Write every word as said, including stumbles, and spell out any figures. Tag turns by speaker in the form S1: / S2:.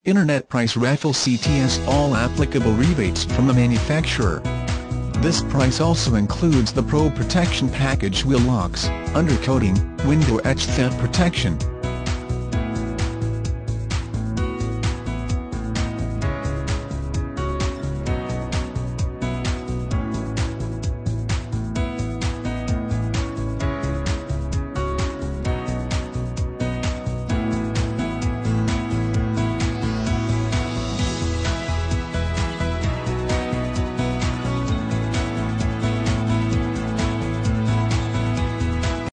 S1: Internet Price Raffle C T S all applicable rebates from the manufacturer. This price also includes the Pro Protection Package wheel locks, undercoating, window etch theft protection,